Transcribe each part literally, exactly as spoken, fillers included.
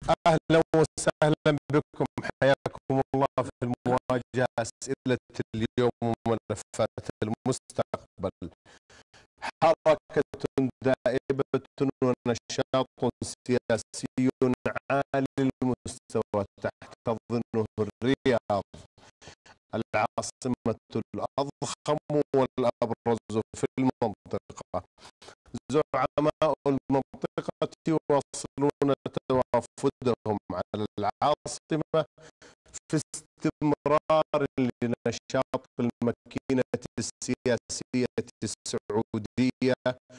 أهلا وسهلا بكم، حياكم الله في المواجهة. أسئلة اليوم وملفات المستقبل. حركة دائبة ونشاط سياسي عالي المستوى تحتضنه الرياض، العاصمة الأضخم والأبرز في المنطقة. زعماء المنطقة يواصلون توافدهم على العاصمة في استمرار لنشاط الماكينة السياسية السعودية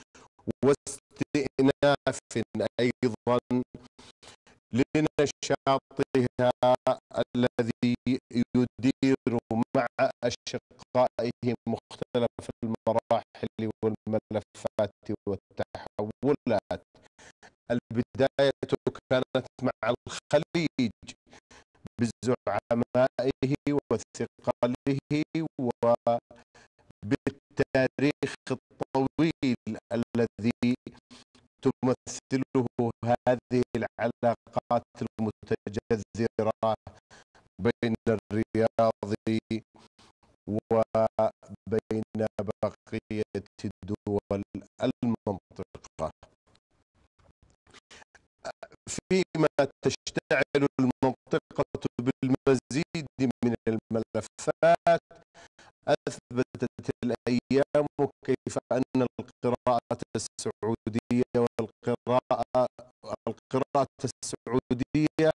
واستئناف أيضا لنشاطها الذي يدير مع أشقائه مختلف المراحل والملفات والتحولات. البداية كانت مع الخليج بزعمائه وثقله وبالتاريخ الطويل الذي تمثله هذه العلاقات المتجذرة بين الرياض وبين بقية دول المنطقة. فيما تشتعل المنطقة بالمزيد من الملفات، أثبتت الأيام كيف أن القراءة السعودية والقراءة القراءة السعودية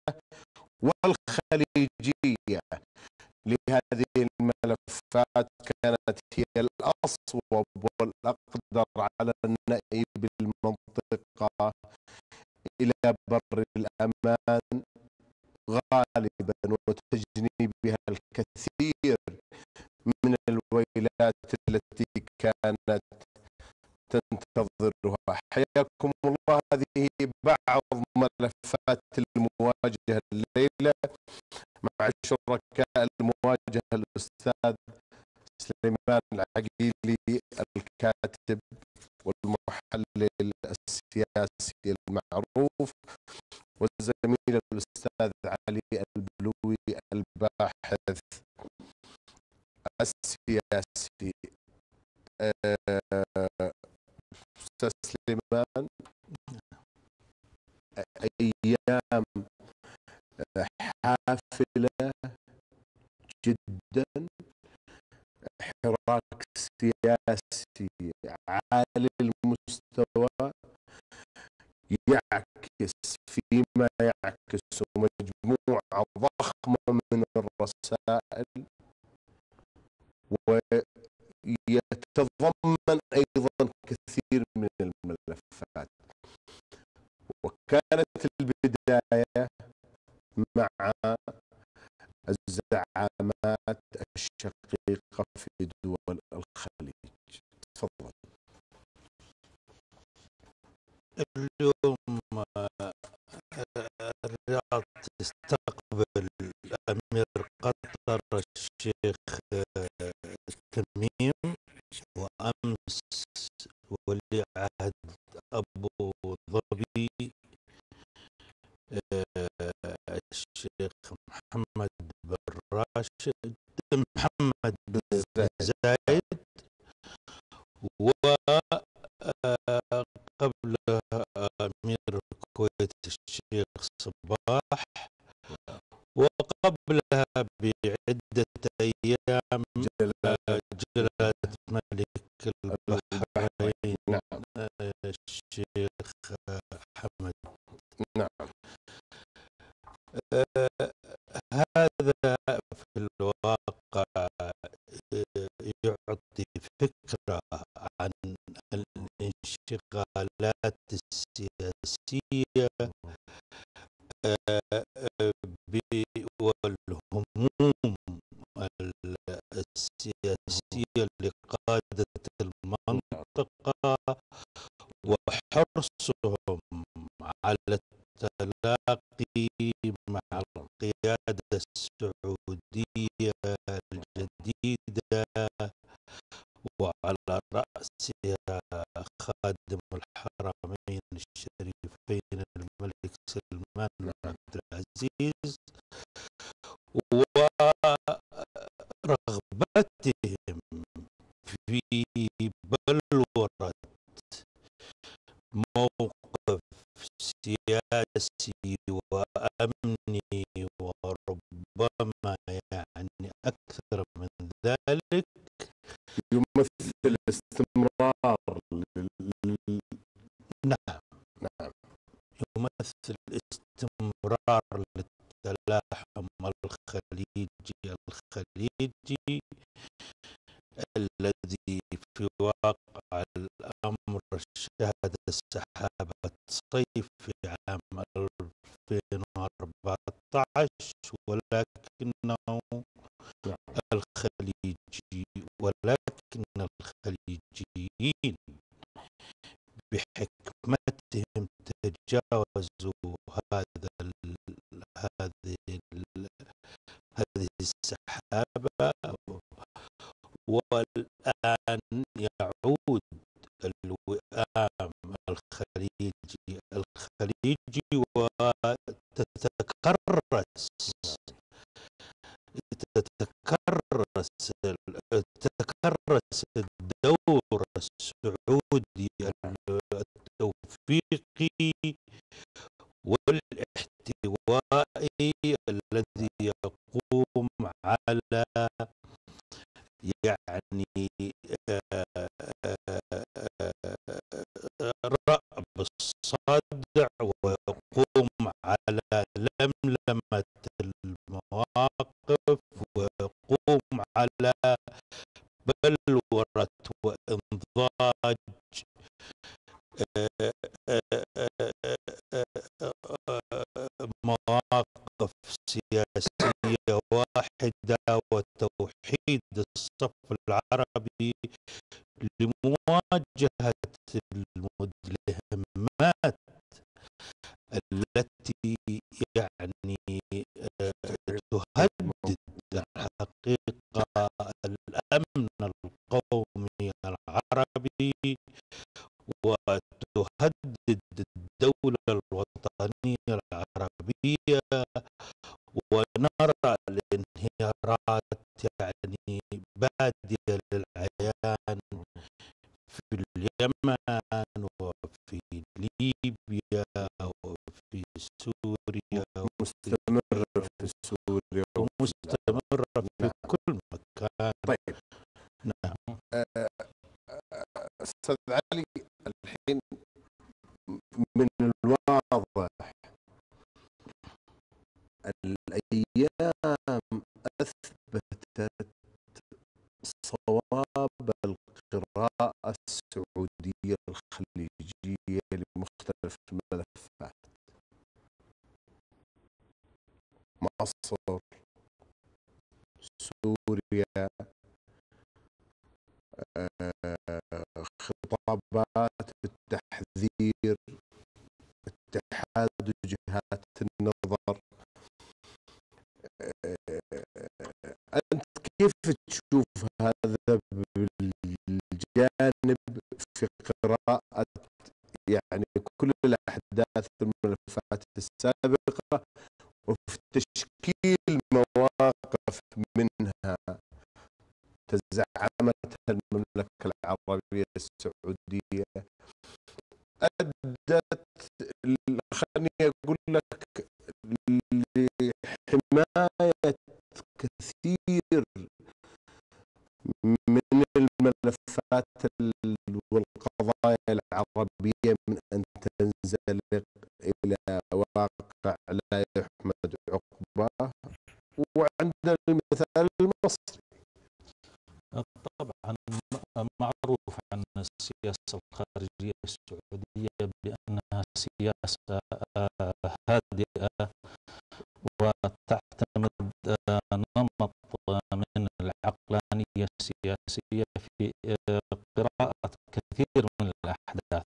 والخليجية لهذه الملفات كانت هي الأصوب والأقدر على النأي بالمنطقة إلى بر الأمان غالبا، وتجنيبها الكثير من الويلات التي كانت تنتظرها. حياكم الله. هذه بعض ملفات المواجهة الليلة مع شركاء المواجهة الأستاذ سليمان العقيلي الكاتب والمحلل السياسي المعروف، والزميل الأستاذ علي البلوي الباحث السياسي. أستاذ سليمان، أيام حافلة جدا، حراك سياسي عالي المستوى يعكس فيما يعكس مجموعة ضخمة من الرسائل، ويتضمن أيضا كثير من الملفات. وكانت البداية مع الزعامات الشقيقة في دول الخليج. تفضل. اليوم الرياض تستقبل أمير قطر الشيخ تميم، وأمس ولي عهد أبو ظبي الشيخ محمد بن راشد محمد بن زايد، وقبله أمير الكويت الشيخ صباح، وقبلها بعدة أيام جلالة ملك البحرين الشيخ حمد. نعم. هذا في الواقع يعطي فكرة عن الانشغالات السياسية والهموم السياسية لقادة المنطقة وحرصهم على التلاقي مع القيادة السعودية الجديدة، وعلى رأسها خادم الحرمين الشريفين الملك سلمان العزيز ورغبتهم في بلورة موقف سياسي وأمني وربما يعني أكثر من ذلك، يمثل استمرار لل- نعم نعم يمثل استمرار للتلاحم الخليجي الخليجي الذي في واقع الأمر شهد سحابة صيف في عام ألفين وأربعة عشر، ولكنه الخليجي ولكن الخليجيين بحكمتهم تجاوزوا هذا ال هذه ال هذه السحابة، والآن يعود الوئام الخليجي الخليجي وتتكرس تتكرس تتكرس الدور السعودي التوفيقي والاحتوائي الذي يقوم على يعني رأب الصدع، ويقوم على لملمة المواقف، ويقوم على بلورة وإنضاج مواقف سياسية واحدة وتوحيد الصف العربي لمواجهة المدلهمات التي يعني تهدد الحقيقة الأمن القومي العربي وتهدد الدولة الوطنية العربية، ونرى الانهيارات يعني بادية للعيان في اليمن وفي ليبيا وفي سوريا مستمرة في سوريا ومستمرة في نعم. كل مكان. طيب نعم. آه، أستاذ علي، الحين من الواضح الأيام أثبتت صواب القراءة السعودية الخليجية لمختلف الملفات. مصر، سوريا، خطابات التحذير، اتحاد وجهات النظر. أنت كيف تشوف هذا بالجانب في قراءة يعني كل الأحداث الملفات السابقة وفي تشكيل مواقف منها تزعمتها المملكة العربية السعودية أدت، خليني أقول لك، لحماية كثير من الملفات والقضايا العربية من أن تنزلق إلى واقع لا يحمد عقباه. وعندنا المثال المصري. طبعا معروف عن السياسة الخارجية السعودية بأنها سياسة هادئة وتعتمد نمط من العقلانية السياسية في قراءة كثير من الأحداث.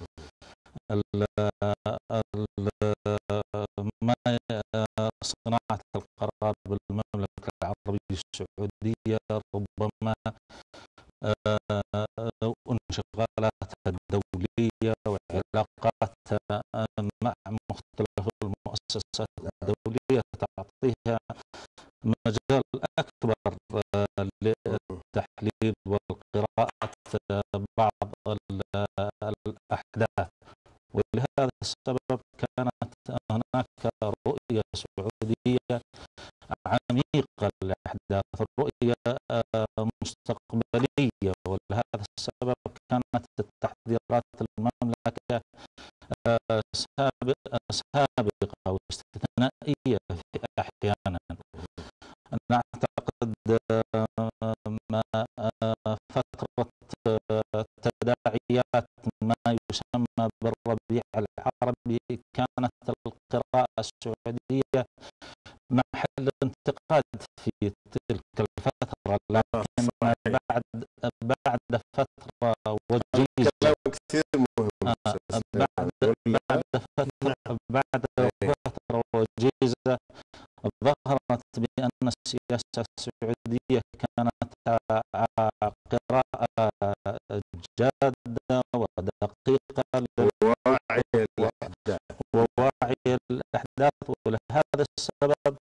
ما صناعة القرار بالمملكة العربية السعودية ربما انشغالاتها الدولية وعلاقاتها مع مختلف المؤسسات الدولية مجال أكبر آه، للتحليل والقراءة آه، بعض الأحداث. ولهذا السبب كانت هناك رؤية سعودية عميقة للأحداث، رؤية آه، مستقبلية. ولهذا السبب كانت التحذيرات المملكة آه، سابقة سابقة واستثنائية في أحيانا. أنا أعتقد آه، ما آه، فترة آه، تداعيات ما يسمى بالربيع العربي كانت القراءة السعودية محل انتقاد في تلك الفترة، لكن بعد بعد فترة وجيزة كلام كثير مهم آه، أستاذ بعد سليمان. بعد فترة بعد إيه. فترة وجيزة ظهرت بأن السياسة السعودية كانت آه، قراءة جادة ودقيقة وواعي و- الأحداث. وواعية للأحداث. ولهذا السبب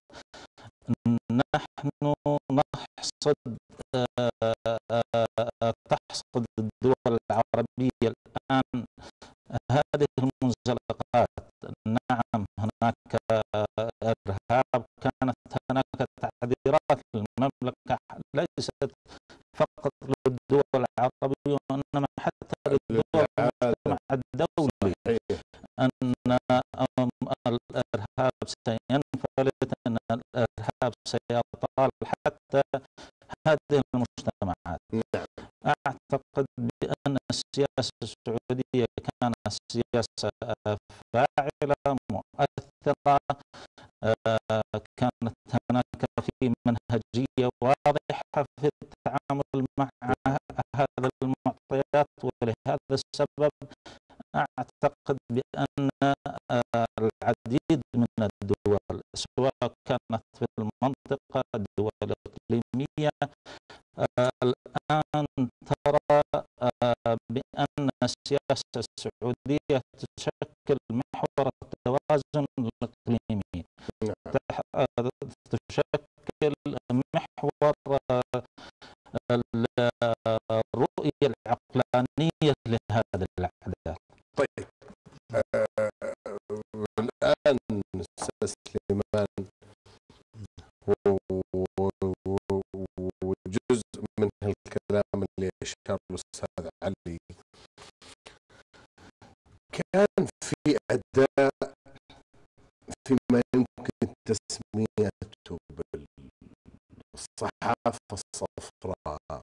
نحن نحصد آه، آه، تحصد الدول العربية الآن هذه المنزلقات. نعم، هناك آه، إرهاب، كانت هناك تعذيرات للمملكة ليست فقط للدول العربية وإنما حتى للدول المجتمع الدولي، صحيح. أن أم الإرهاب سينفلت، أن الإرهاب سيطال حتى هذه المجتمعات. نعم. أعتقد بأن السياسة السعودية كانت سياسة فاعلة مؤثرة، آه، كانت هناك في منهجية واضحة في التعامل مع هذه المعطيات. ولهذا السبب أعتقد بأن آه، العديد من الدول سواء كانت في المنطقة الدول الإقليمية آه، الآن ترى آه، بأن السياسة السعودية تشكل محور التوازن الإقليمي، نعم. تح- آه، تشكل محور آه، ال- آه، الرؤية العقلانية لهذه الأحداث. طيب، آه، الآن أستاذ سليمان، و- و- و- وجزء من الكلام اللي أشار الأستاذ علي، كان في أداء فيما يمكن تسميته بالصحافة الصفراء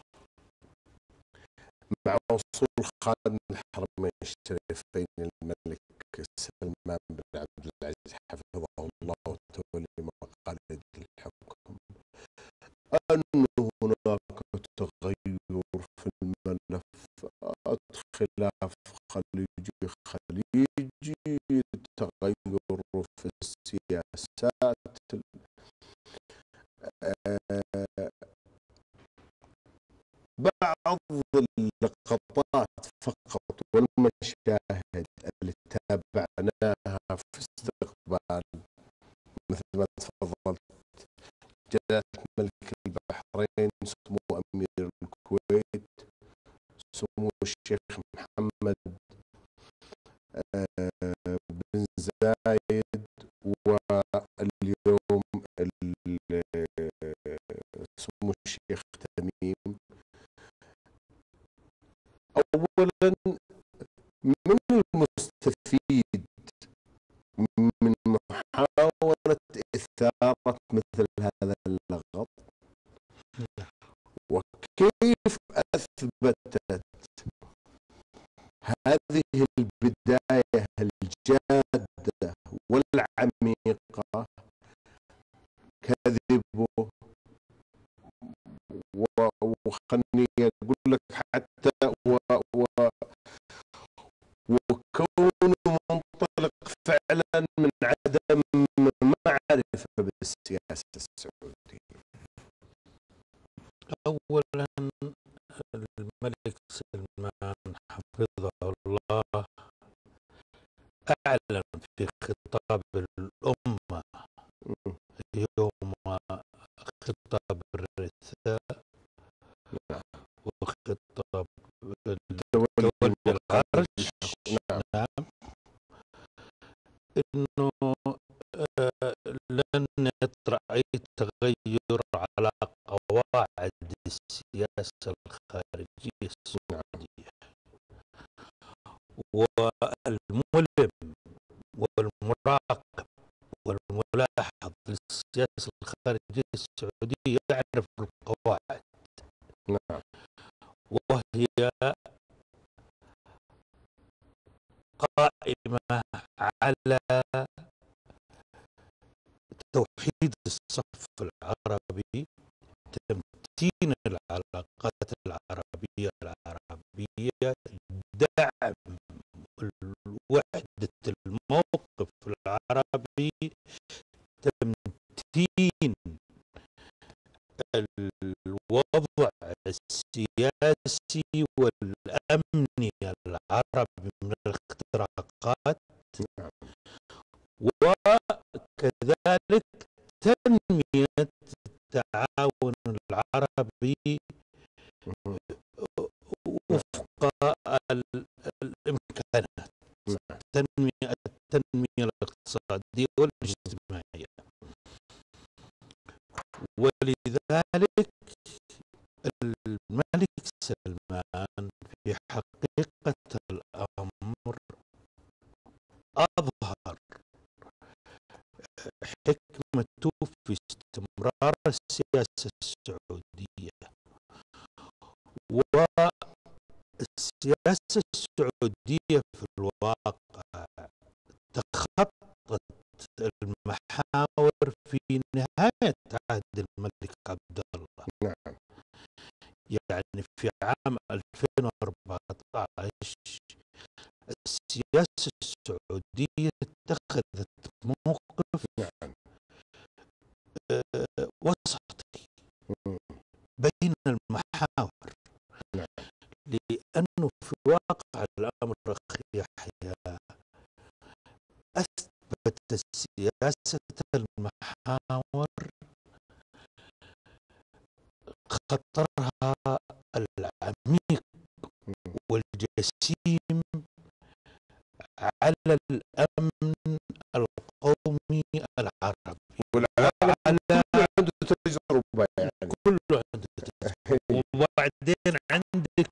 مع وصول خادم الحرمين الشريفين الملك سلمان بن عبد العزيز حفظه الله وتولي مقاليد الحكم، أنه هناك تغير في الملف، خلاف خليجي خليجي، تغير في السياسات. آه، بعض اللقطات فقط والمشاهد اللي تابعناها في استقبال، مثل ما تفضلت، جلالة ملك البحرين، سمو أمير الكويت، سمو الشيخ محمد آه، بن زايد، واليوم سمو الشيخ تميم. أولا، من المستفيد من محاولة إثارة مثل هذا اللغط؟ وكيف أثبتت هذه البداية الجادة والعميقة كذبه؟ وخلني أقول لك حتى و و وكونه منطلق فعلا من عدم معرفة بالسياسة السعودية. أولا، الملك سلمان حفظه الله أعلن في خطاب الأمة يوم انه آه، لن يطرأ اي تغير على قواعد السياسة الخارجية السعودية، والملم والمراقب والملاحظ للسياسة الخارجية السعودية يعرف القواعد. نعم. وهي قائمة على توحيد الصف العربي، تمتين العلاقات العربية العربية، دعم وحدة الموقف العربي، تمتين الوضع السياسي والأمني العربي من الاختراقات، وكذلك تنمية التعاون العربي وفق الإمكانات، تنمية التنمية الاقتصادية والاجتماعية. ولذلك الملك سلمان في حقيقة الأمر أظهر حكمته في استمرار السياسة السعودية، والسياسة السعودية في الواقع تخطت المحاور في نهاية عهد الملك عبد الله. نعم. يعني في عام ألفين وأربعة عشر السياسة السعودية اتخذت موقف نعم. آه وسطي بين المحاور. نعم. لأنه في واقع الأمر أخي يحيى أثبت سياسة المحاور خطرها العميق والجسيم على الأمن القومي العربي، والعالم على كله عنده تجربة يعني. كله عنده تجربة. وبعدين عندك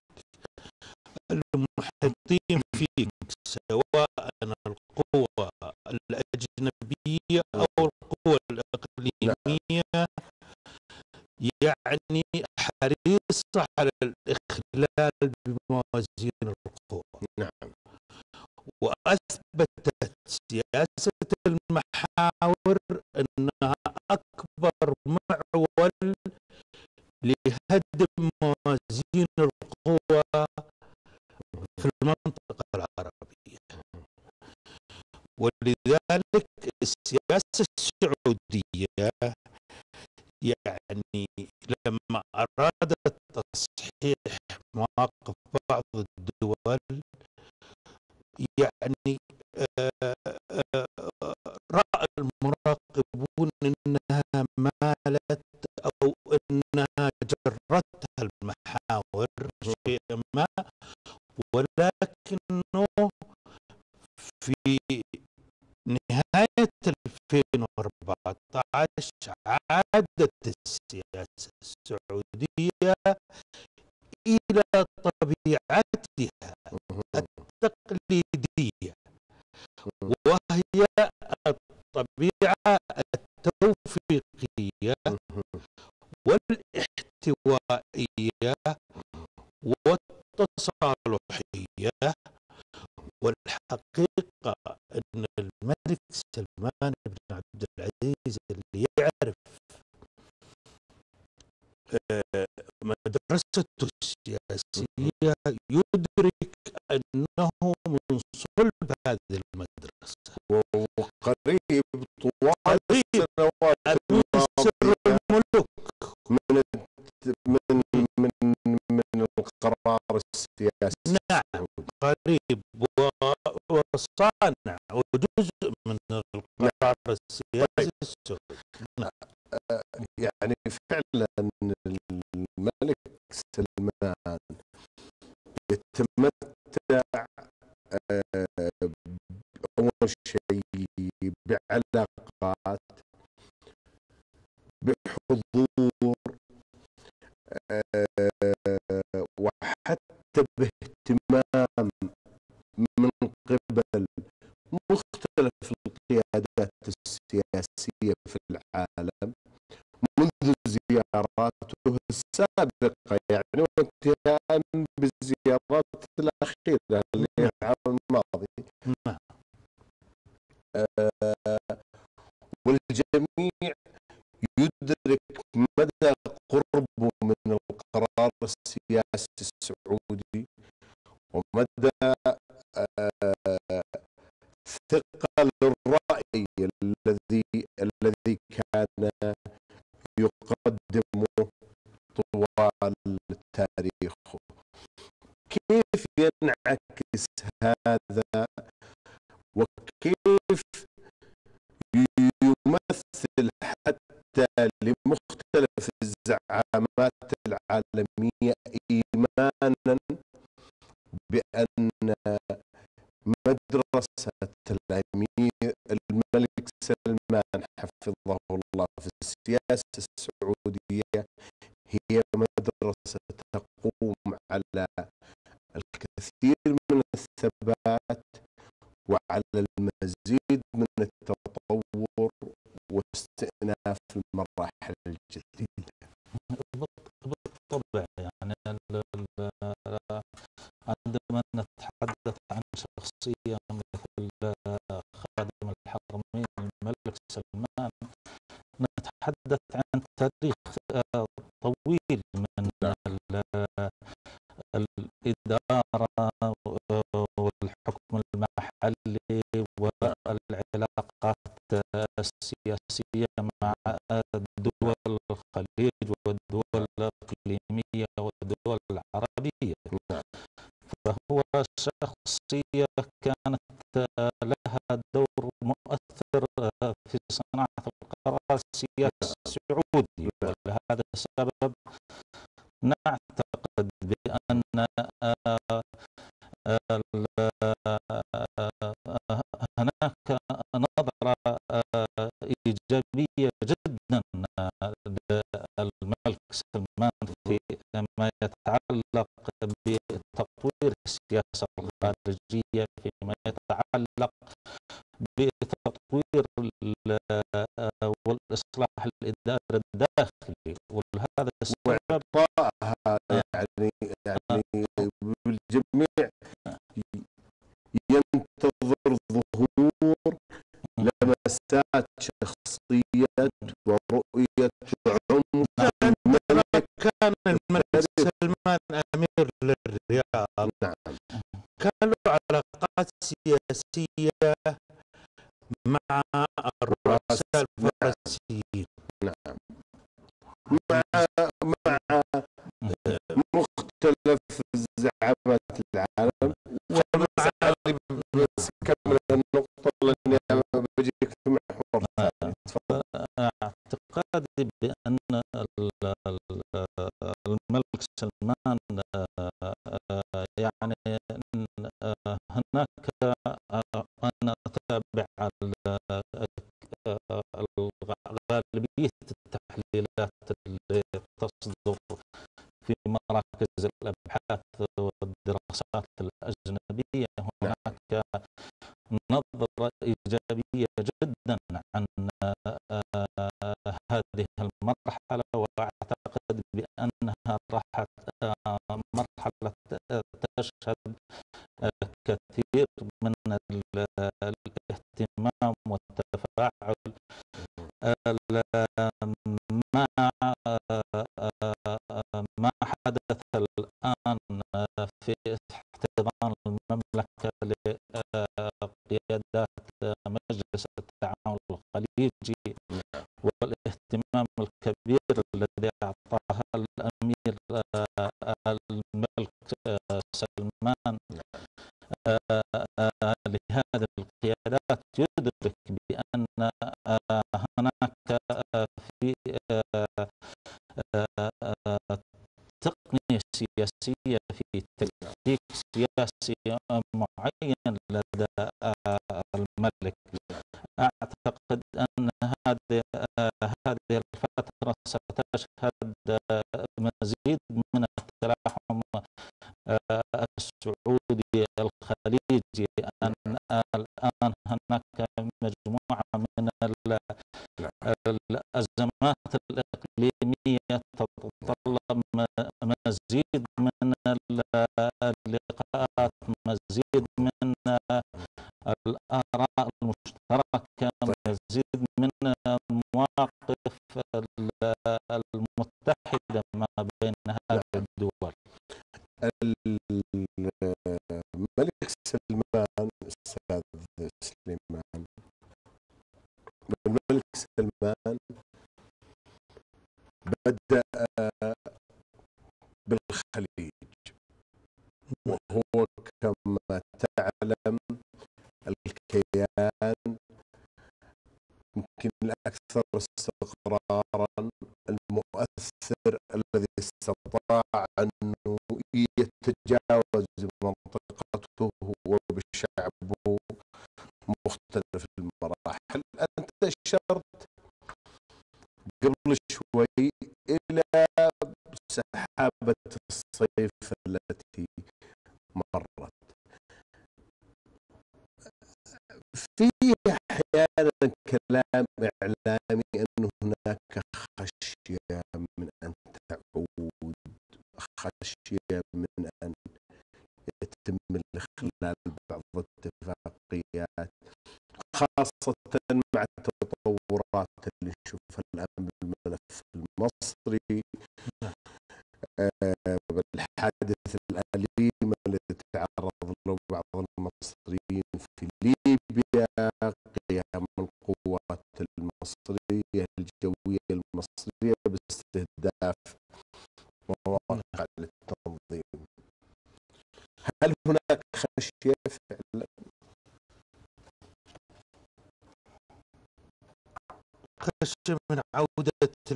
المحيطين فيك سواء القوى الأجنبية أو القوى الإقليمية، يعني حريصة على الإخلال بموازين القوى. نعم. وأثبتت سياسة المحاور أنها أكبر معول لهدم موازين القوى في المنطقة العربية. ولذلك السياسة السعودية يعني لما أرادت تصحيح مواقف بعض الدول يعني آه آه رأى المراقبون أنها مالت أو أنها جرتها المحاور شيئا ما، ولكنه في نهاية ألفين وأربعة عشر عادت السياسة السعودية إلى طبيعتها التقليدية، وهي الطبيعة التوفيقية والاحتوائية والتصالحية. والحقيقة أن الملك سلمان بن عبد العزيز اللي يعرف مدرسته السياسية يدرك أنه من صلب هذه المدرسة، وقريب طوال قريب السنوات من سر الملوك، من من من من القرار السياسي. نعم قريب وصانع وجزء من القرار السياسي السعودي. نعم. يعني فعلا الملك سلمان يتمتع أول شيء بعلاقات، بحضور، آه، وحتى باهتمام من قبل مختلف القيادات السياسية في العالم منذ زياراته السابقة، يعني وانتهاء بالزيارات الأخيرة اللي هي العام الماضي. نعم. آه، والجميع يدرك مدى قربه من القرار السياسي السعودي، ومدى آه، ثقل الرأي الذي الذي كان يقدمه طوال تاريخه. كيف ينعكس هذا، وكيف يمثل حتى لمختلف الزعامات العالمية إيمانا بأن مدرسة الأمير الملك سلمان حفظه الله في السياسة السعودية هي مدرسة تقوم على الكثير من الثبات وعلى المزيد من التطور واستئناف المراحل الجديدة. بالطبع، يعني عندما نتحدث عن شخصية مثل خادم الحرمين الملك سلمان، نتحدث عن تاريخ طويل من الإدارة والحكم المحلي والعلاقات السياسية مع دول الخليج والدول الإقليمية والدول العربية. فهو شخصية كانت لها دور مؤثر في صناعة القرار السياسي السعودي، ولهذا السبب نعتقد بأن هناك نظرة إيجابية جدا للملك سلمان فيما يتعلق بتطوير السياسة الخارجية، فيما يتعلق بتطوير والإصلاح الإداري الداخلي. ولهذا السبب وإعطائها يعني يعني بالجميع ينتظر ظهور لمسات شخصية ورؤية عمق الملك. كان الملك سلمان أمير للرياض، نعم، كان له علاقات سياسية مع الرؤساء الفرنسيين، نعم، مع مع مختلف زعامات العالم. ومع بس كمل النقطة لأني بجيك في محور ثاني. اعتقادي بأن الملك سلمان يعني هناك، أنا أتابع غالبية التحليلات اللي تصدر في مراكز الأبحاث والدراسات الأجنبية، هناك نظرة إيجابية جدا عن هذه المرحلة، وأعتقد بأنها راح مرحلة تشهد كثير من الاهتمام والتفاعل مع ما حدث الآن في احتضان المملكة لقيادات مجلس التعاون الخليجي، والاهتمام الكبير الذي أعطاها الأمير الملك سلمان لهذه القيادات، يدرك بأن هناك في تقنية سياسية، في تكتيك سياسي معين لدى الملك. هذه الفترة ستشهد مزيد من التلاحم السعودي الخليجي، أن الآن هناك مجموعة من الأزمات الإقليمية تتطلب مزيد من اللقاءات، مزيد من الآراء المشتركة، مزيد من المواقف المتحدة ما بين هذه الدول. الملك سلمان، أستاذ سليمان، الملك سلمان بدأ بالخليج، وهو كما تعلم الكيان يمكن الأكثر استقرارا، المؤثر، الذي استطاع أنه يتجاوز منطقته وبشعبه مختلف المراحل. أنت أشرت قبل شوي إلى سحابة الصيف التي مرت. في أحيانا كلام إعلامي أنه هناك خشية من أن تعود، خشية من أن يتم الإخلال بعض الاتفاقيات، خاصة مع التطورات اللي نشوفها الآن بالملف المصري، بالحادث الأليم الذي تعرض له بعض المصريين في ليبيا، قيام القوات المصرية الجوية المصرية باستهداف مواقع للتنظيم. هل هناك خشية فعلا؟ خشية من عودة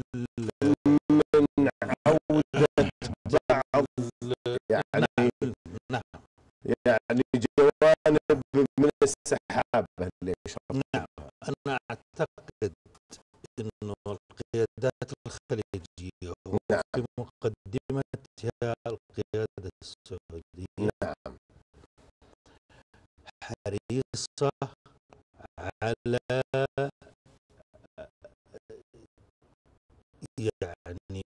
من عودة بعض يعني نعم يعني جوانب من السحابة اللي نعم. أنا أعتقد أنه القيادات الخليجية وفي مقدمتها القيادة السعودية نعم حريصة على يعني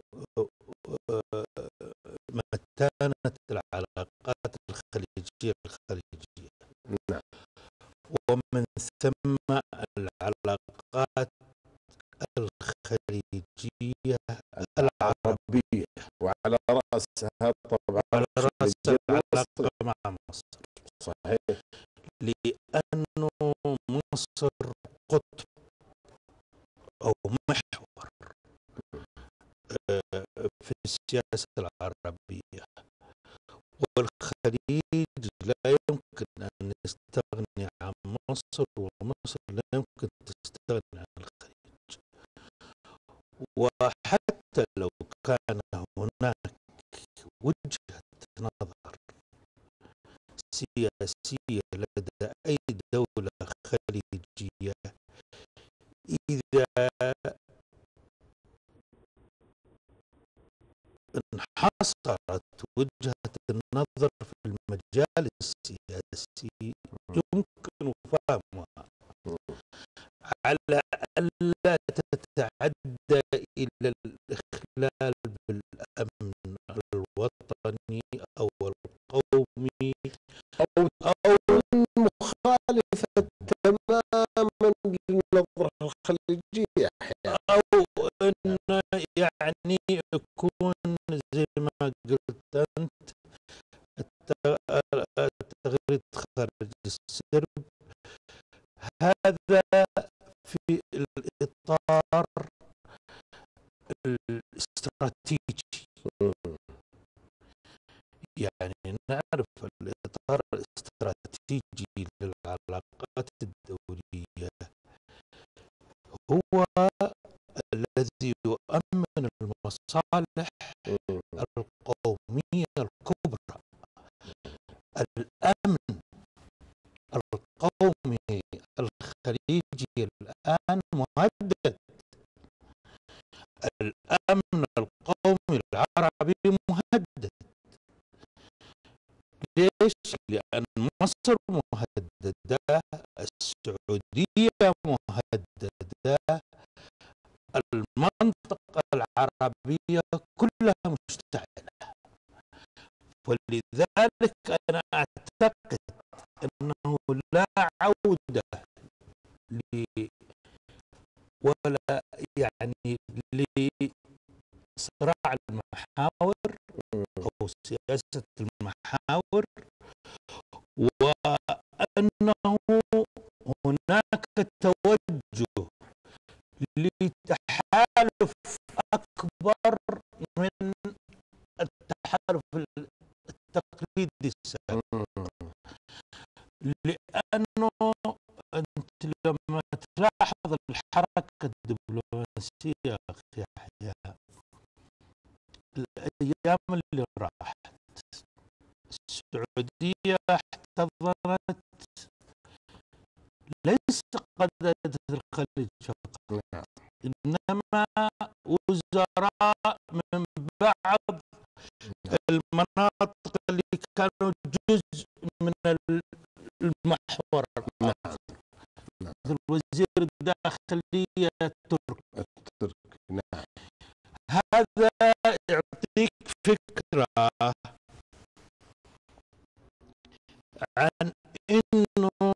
متانة العلاقات الخليجية الخليجية نعم ومن ثم العلاقات الخليجية العربية، وعلى رأسها طبعا على رأس الخليجية العلاقة مع مصر. صحيح. لأنه مصر قطب أو محور في السياسة العربية، والخليج لا يمكن أن يستغني عن مصر، ومصر لا يمكن تستغني عن الخليج. وحتى لو كان هناك وجهة نظر سياسية لدى أي دولة خليجية، إذا انحصرت وجهة النظر في المجال السياسي يمكن فهمها على ألا تتعدى إلى الإخلال بالأمن الوطني أو القومي أو أو مخالفة تماما للنظرة الخليجية أحيانا، أو أن يعني يكون زي ما قلت أنت التغريد خارج السرب. هذا في الإطار الاستراتيجي، يعني نعرف الإطار الاستراتيجي للعلاقات الدولية هو الذي يؤمن المصالح القومية الكبرى. الأمن القومي الخليجي الآن مهدد العربي مهدد. ليش؟ لأن مصر مهددة، السعودية مهددة، المنطقة العربية كلها مشتعلة. ولذلك أنا أعتقد أنه لا عودة ل ولا يعني لصراع المحاور أو سياسة المحاور، وأنه هناك توجه لتحالف أكبر من التحالف التقليدي السابق. لأنه أنت لما تلاحظ الحركة الدبلوماسية يا أخي يحيى، الأيام اللي راحت السعودية احتضنت ليس قادة الخليج فقط، إنما وزراء من بعض المناطق اللي كانوا جزء من المحور العربي، مثل وزير الداخلية التركي. نعم. هذا يعطيك فكرة عن إنه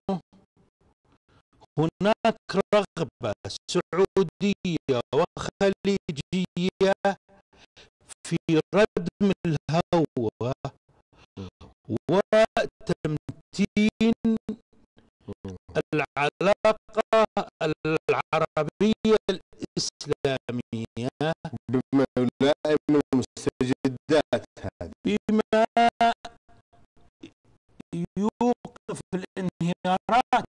هناك رغبة سعودية وخليجية في ردم الهوى وتمتين العلاقة العربية الإسلامية بما يلائم المستجدات هذه، بما يوقف الانهيارات.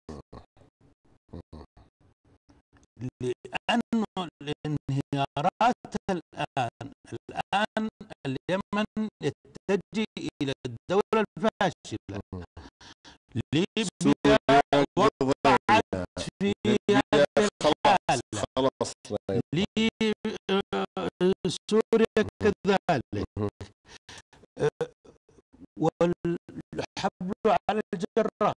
لأنه الانهيارات الآن الآن اليمن يتجه إلى الدولة الفاشلة، ليبيا وقعت في هذه الحالة، سوريا كذلك، والحبل على الجرار.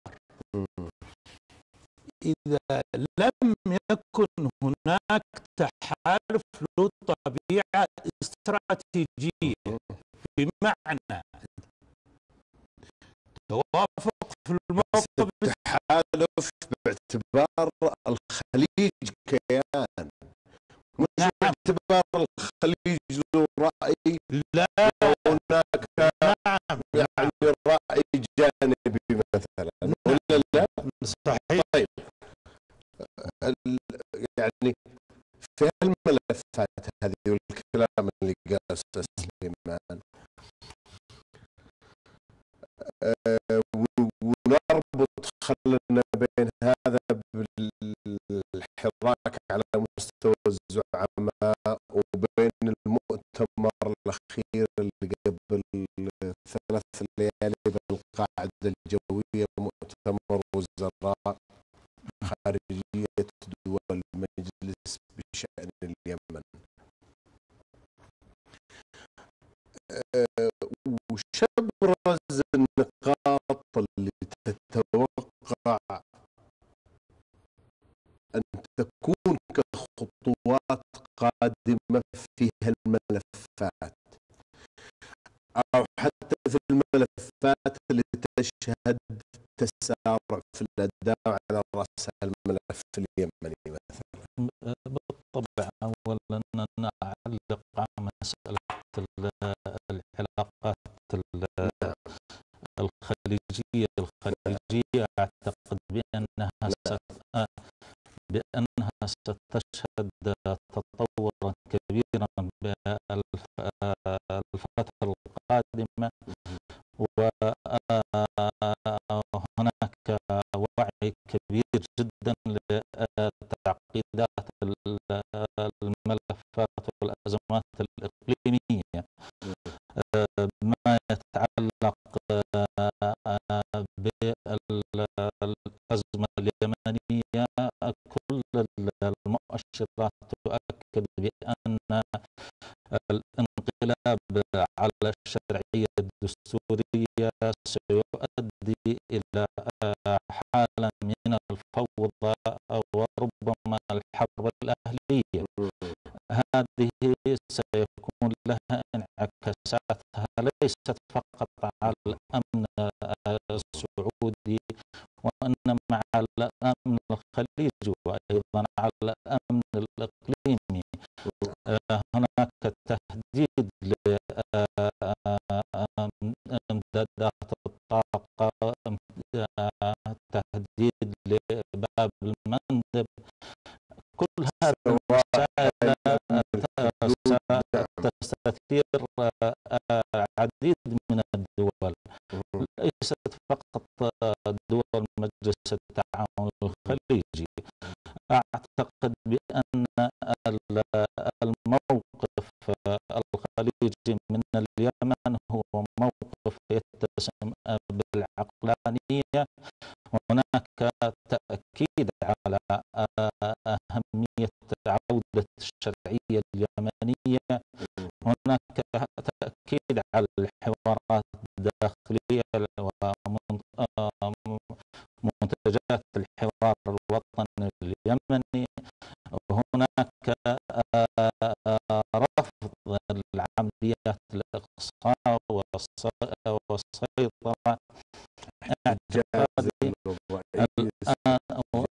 إذا لم يكن هناك تحالف له طبيعة استراتيجية، بمعنى توافق في الموقف، التحالف باعتبار الخليج كيان، مش نعم، باعتبار الخليج له رأي، لا هناك نعم يعني رأي جانبي مثلا، ولا لا؟ صحيح. طيب يعني في الملفات هذه والكلام اللي قال أستاذ سليمان، أه ونربط خلنا بين هذا بالحراك على مستوى الزعماء وبين المؤتمر الأخير اللي قبل ثلاث ليالي بالقاعدة الجوية، مؤتمر وزراء خارجية دول المجلس بشأن اليمن. أه وش أبرز النقاط اللي تتوقع أن تكون كخطوات قادمة في هالملفات، أو حتى في الملفات اللي تشهد تسارع في الأداء على رأس الملف اليمني مثلا؟ بالطبع أولا نعلق على مسألة العلاقات الخليجية الخليجية أعتقد بأنها بأنها ستشهد تطورا كبيرا بالفترة القادمة، وهناك وعي كبير جدا لتعقيدات الملفات والأزمات الإقليمية. ما يتعلق بالأزمة اليمنية، كل المؤشرات تؤكد بأن الانقلاب على الشرعية الدستورية سيؤدي إلى حالة من الفوضى وربما الحرب الأهلية. هذه سيكون لها انعكاساتها ليست فقط على الأمن السعودي، وإنما على الأمن الخليجي وأيضا على الأمن الإقليمي. هناك تهديد لإمدادات الطاقة، تهديد لباب المندب. كل هذه المسائل ستستثير العديد من الدول، ليست فقط دول مجلس التعاون الخليجي. أعتقد بأن الموقف الخليجي من اليمن هو موقف يتسم بالعقلانية. هناك تأكيد على أهمية عودة الشرعية اليمنية، هناك تأكيد على الحوارات الداخلية ومنتجات الحوار الوطني اليمني، هناك رفض العمليات الإقصاء والسيطرة. اعتقادي الآن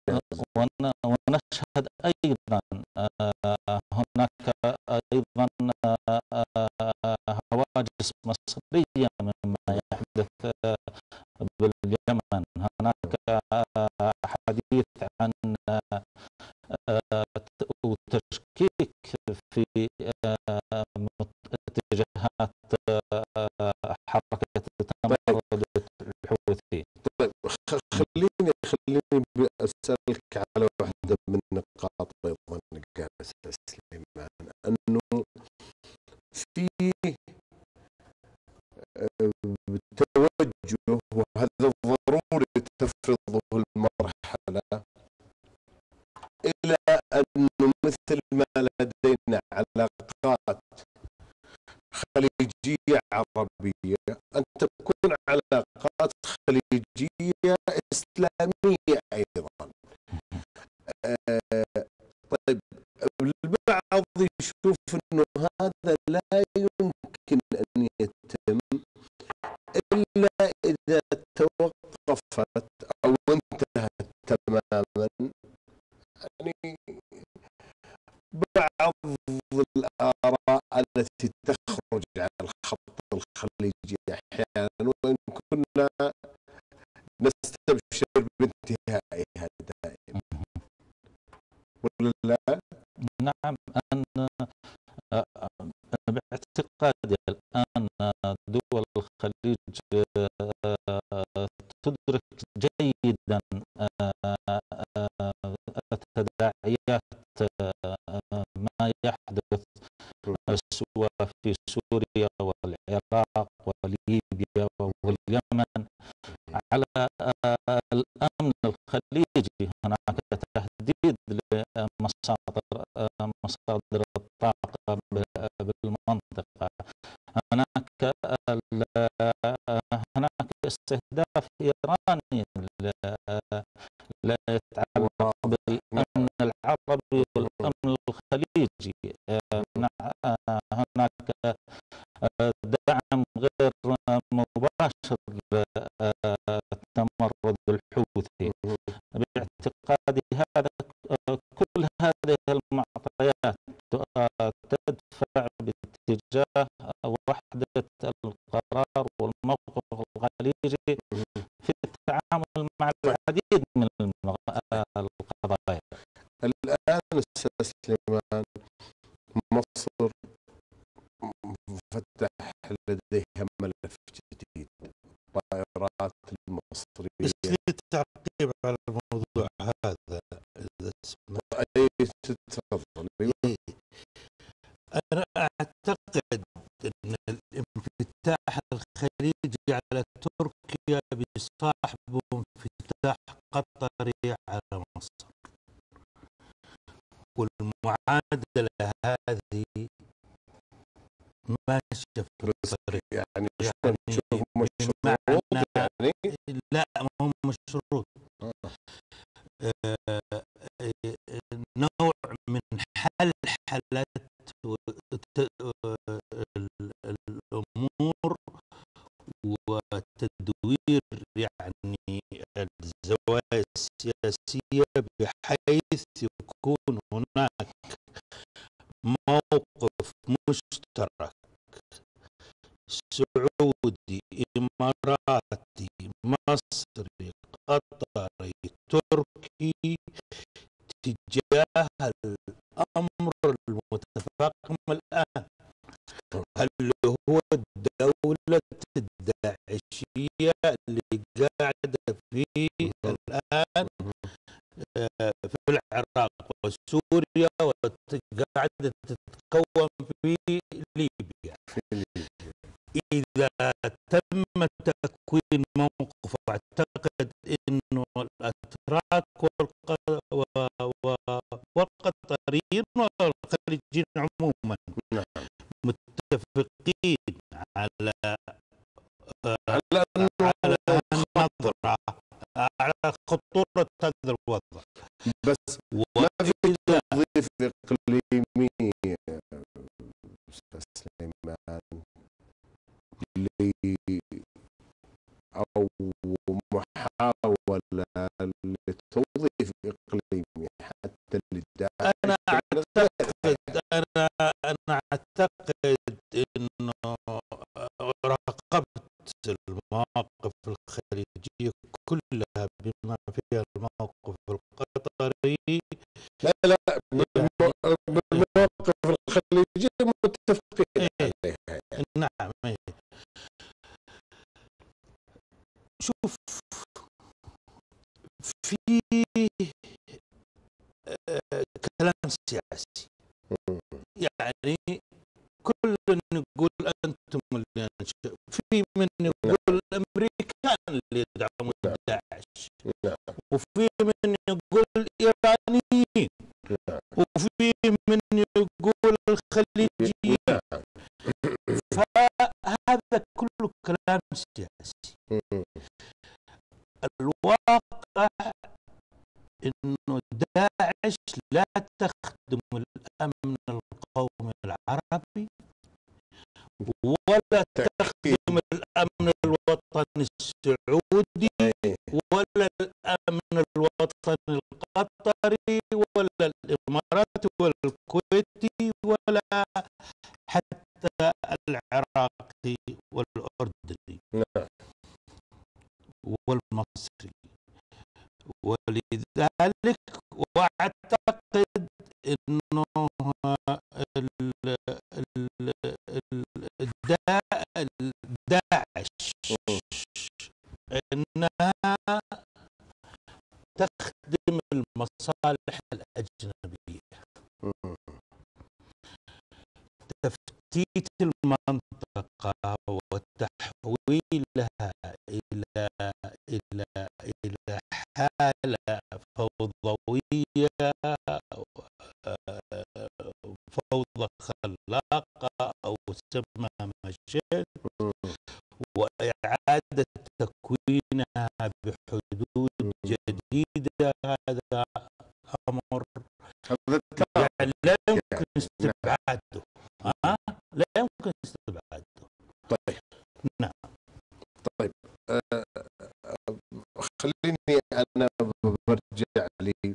ونشهد أيضا هناك أيضا هواجس مصرية مما يحدث باليمن. هناك حديث عن وتشكيك في اتجاهات حركة تمرد الحوثي. طيب خليني خليني أسألك على واحدة من النقاط أيضا قال سليمان، أنه في توجه وهذا ضروري تفرضه المرحلة إلى أنه مثل ما لدينا علاقات خليجية عربية أن تكون علاقات خليجية إسلامية أيضا. أه طيب البعض يشوف أنه هذا لا يمكن أن يتم إلا إذا توقفت أو انتهت تماما يعني بعض الآراء التي تخرج عن الخط الخليجي أحيانا، وإن كنا نستبشر بانتهائها دائما، ولا لا؟ نعم، أن باعتقادي الآن دول الخليج تدرك جيدا تداعيات ما يحدث سواء في سوريا والعراق وليبيا واليمن على الأمن الخليجي. هناك تهديد لمصادر مصادر الطاقة بالمنطقة، هناك هناك استهداف إيراني لا يتعلق بالأمن العربي والأمن الخليجي. هناك دعم غير مباشر للتمرد الحوثي. باعتقادي هذا كل هذه المعطيات تدفع باتجاه وحدة القرار والموقف الخليجي في التعامل مع العديد من القضايا. الآن أستاذ سليمان، مصر فتح لديها ملف جديد، الطائرات المصرية. بس لي تعقيب على الموضوع هذا إذا سمحت. أي تتفضل. أنا أعتقد أن الانفتاح الخليجي على تركيا بيصاحبه انفتاح قطري على مصر، والمعادلة هذه ماشية في بس الطريق، يعني شلون يعني تشوف مشروط بمعنى يعني؟ لا ما هو مشروط، آه. آه، آه، نوع من حل حالات وت- ال- الأمور وتدوير يعني الزوايا السياسية، بحيث يكون هناك موقف مشترك سعودي إماراتي مصري قطري تركي تجاه الأمر المتفاقم الآن، اللي هو الدولة الداعشية اللي قاعدة في الآن آه، في العراق وسوريا، وقاعدة تتكون في ليبيا. إذا تم تكوين موقف، أعتقد أنه الأتراك والق- و- و- والقطريين والخليجيين عموما نعم. متفقين على آه، على انه على النظرة على خطورة هذا الوضع. بس ما في وإذا توظيف اقليمي استاذ سليمان ل او محاوله لتوظيف اقليمي حتى للداعش أنا من غيرها أعتقد أنا أنا أعتقد إنه راقبت المواقف الخليجية كلها بما فيها الموقف القطري. لا لا يعني بالمواقف الخليجية متفقين إيه عليها يعني. نعم إيه. شوف، في آه، كلام سياسي، يعني كل يقول أنتم اللي أنشأ، في من يقول الأمريكان اللي يدعمون داعش، نعم وفي من يقول الإيرانيين، نعم وفي من يقول الخليجيين. نعم. فهذا كله كلام سياسي. الواقع إنه داعش لا تخدم الأمن القومي العربي، ولا تخدم الأمن الوطني السعودي، ولا الأمن الوطني القطري، ولا الإماراتي، ولا الكويتي، ولا حتى العراقي والأردني نعم والمصري. ولذلك واعتقد انه ال- ال- ال- الدا- داعش انها تخدم المصالح الاجنبيه، تفتيت المنطقه وتحويلها الى الى الى حاله فوضويه، فوضى خلاقه او سمها ما شئت، واعاده تكوينها بحدود جديده. هذا امر هذا يعني لا يمكن يعني. استبعاده، ها لا يمكن استبعاده. طيب نعم طيب آه خليني انا برجع لي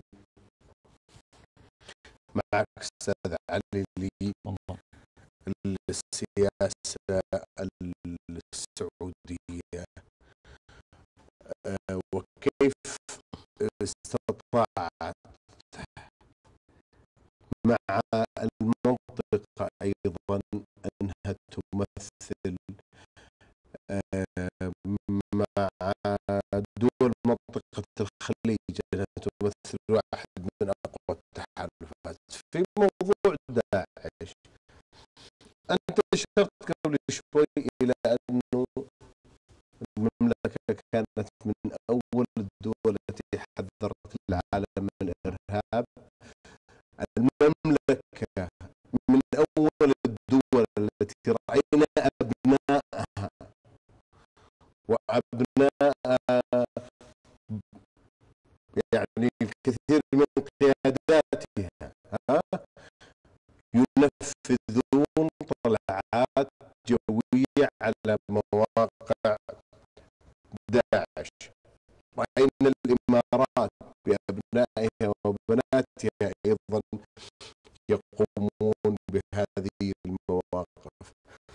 معك استاذ علي للسياسه السعوديه، آه وكيف استطاعت مع المنطقه ايضا انها تمثل آه مع دول منطقة الخليج أنها تمثل واحد من أقوى التحالفات في موضوع داعش. أنت أشرت قبل شوي إلى أنه المملكة كانت من أول الدول التي حذرت العالم من الإرهاب. المملكة من أول الدول التي كثير من قياداتها ها ينفذون طلعات جوية على مواقع داعش. رأينا الإمارات بأبنائها وبناتها أيضا يقومون بهذه المواقف.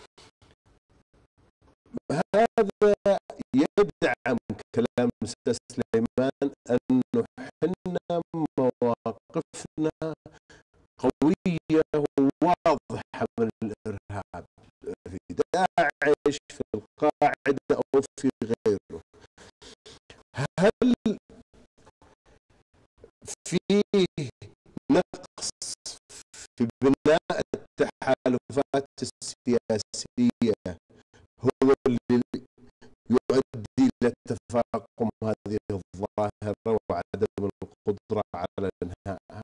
هذا يدعم كلام أستاذ سليمان أنه حنا مواقفنا قوية وواضحة من الإرهاب في داعش في القاعدة أو في غيره. هل في نقص في بناء التحالفات السياسية هو اللي يؤدي إلى تفاقم هذه الظاهرة وعدم القدرة على إنهائها؟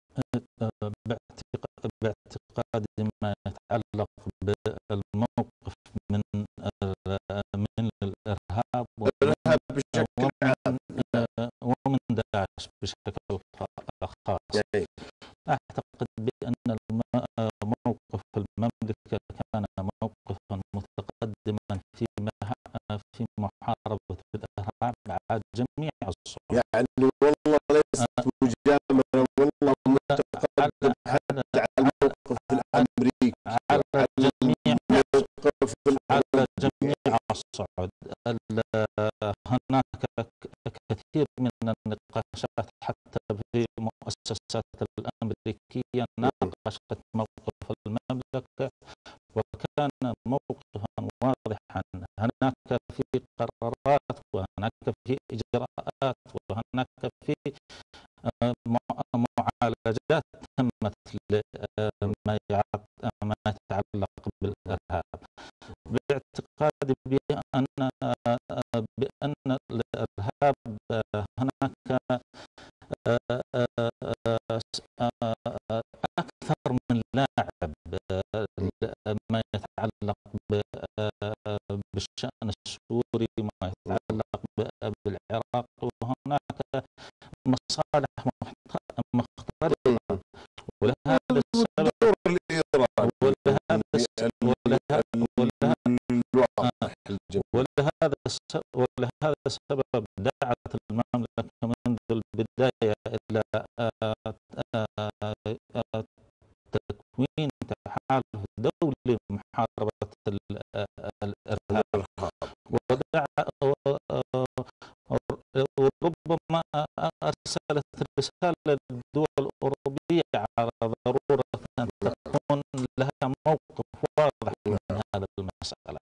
باعتقادي ما يتعلق بالموقف من من الإرهاب الإرهاب بشكل عام ومن داعش بشكل خاص، أعتقد بأن موقف المملكة كان موقفا متقدما في في محاربة الإرهاب على جميع الصعود. يعني والله ليست مجاملة، والله متقدم حتى على الموقف الأمريكي على جميع الموقف على جميع الصعود. هناك كثير من النقاشات حتى في المؤسسات الأمريكية ناقشت موقف المملكة وكان موقفا واضحا. هناك في قرارات وهناك في إجراءات وهناك في معالجات تمت لما يتعلق بالإرهاب. باعتقادي بأن بأن الإرهاب هناك أكثر من لاعب ما يتعلق بالشأن السوري، ما يتعلق بالعراق، وهناك مصالح مختلفة. ولهذا السبب ولهذا ولهذا ولهذا السبب دعت المملكة منذ البداية إلى تكوين تحالف دولي لمحاربة الإرهاب، ودعا وربما أرسلت رسالة للدول الأوروبية على ضرورة أن تكون لها موقف واضح من هذه المسألة.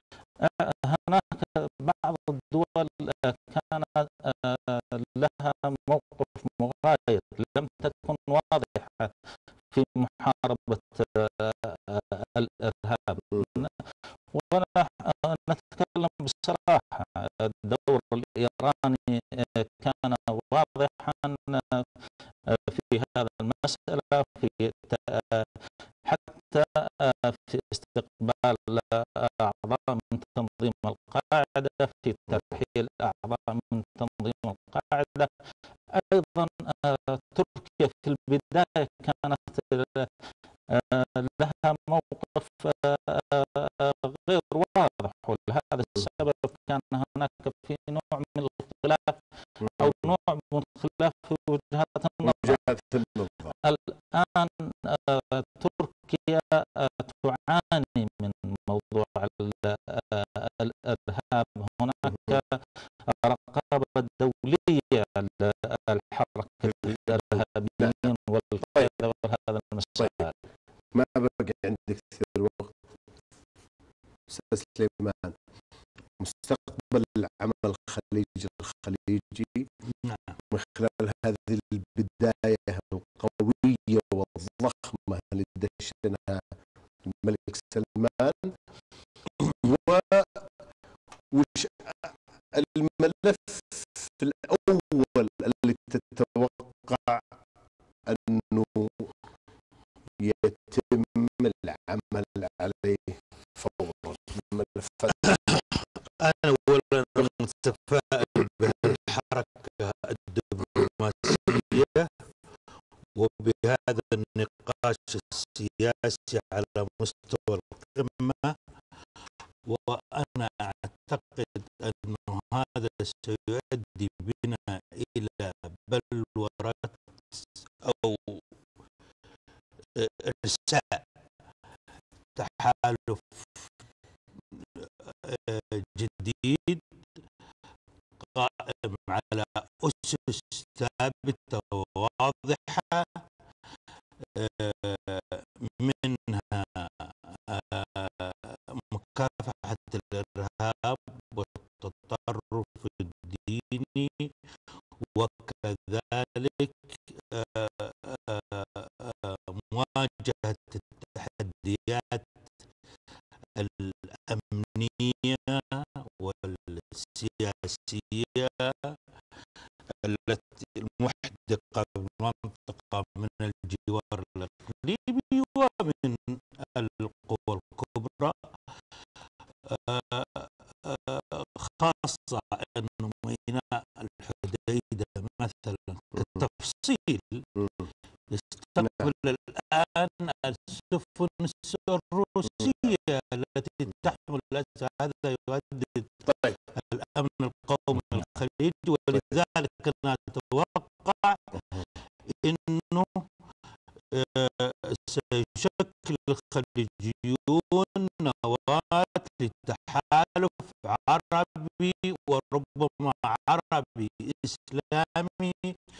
هناك بعض الدول كان لها موقف مغاير، لم تكن واضحة في محاربة الإرهاب. ونتكلم بصراحة، الدور الإيراني كان واضحا في هذا المسألة، في حتى في استقبال أعضاء من تنظيم القاعدة، في ترحيل أعضاء من تنظيم القاعدة. أيضا تركيا في البداية كانت لها موقف غير واضح، ولهذا السبب كان هناك في نوع من الخلاف أو نوع من الخلاف في وجهات النظر. الآن تركيا تعاني من موضوع الإرهاب. هناك رقابة دولية للحركة الإرهابيين والقاعدة وهذا المسائل. ما بقي عندك كثير وقت أستاذ سليمان. مستقبل العمل الخليجي الخليجي من خلال هذه البداية القوية والضخمة اللي دشنها الملك سلمان، وش الملف الأول اللي تتوقع أنه يتم العمل عليه فورا؟ الملفات أنا أولا متفائل بهالحركة الدبلوماسية وبهذا النقاش السياسي على مستوى القمة، وأنا أعتقد أن هذا سيؤدي بنا إلى بلورة أو إرساء تحالف جديد قائم على أسس ثابتة وواضحة، منها مكافحة الإرهاب والتطرف الديني، وكذلك مواجهة التحديات الأمنية والسياسية التي المحدقة بالمنطقة من الجوار الإقليمي ومن القوى الكبرى، خاصة أن ميناء الحديدة مثلا كتفصيل يستقبل الآن السفن الروسية التي تحمل هذا يهدد الأمن القومي الخليجي، ولذلك أنا أتوقع أنه سيشكل الخليجيون نواة لتحالف عربي وربما عربي إسلامي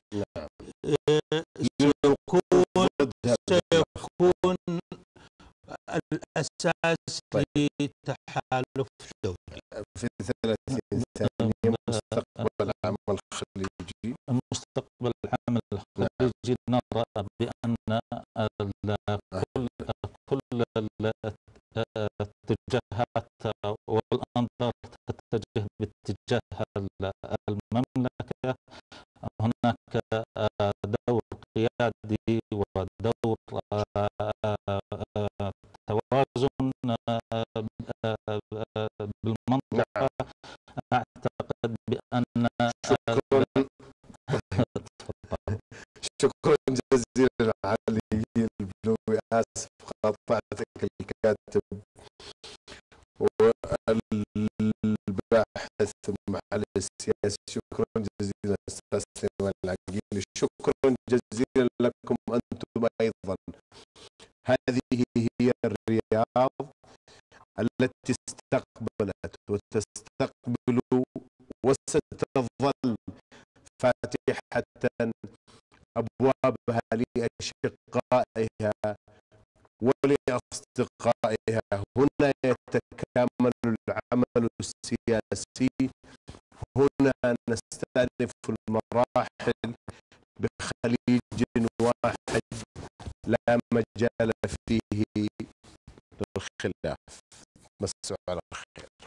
سيكون سيكون الأساس لتحالف دولي في ثلاثين ثانية. مستقبل العمل الخليجي مستقبل العمل الخليجي نرى بأن كل كل الاتجاهات والأنظار تتجه باتجاه المملكة. هناك دور قيادي ودور توازن بالمنطقة. أعتقد بأن شكرا شكرا جزيلا علي البلوي. آسف قاطعتك الكاتب والباحث على السياسي. شكرا جزيلا أستاذ سليمان العقيلي. شكرا جزيلا لكم أنتم أيضا. هذه هي الرياض التي استقبلت وتستقبل وستظل فاتحة أبوابها لأشقائها ولأصدقائها. هنا يتكامل العمل السياسي، هنا نستأنف المراحل بخليج واحد لا مجال فيه للخلاف. مسوا على خير.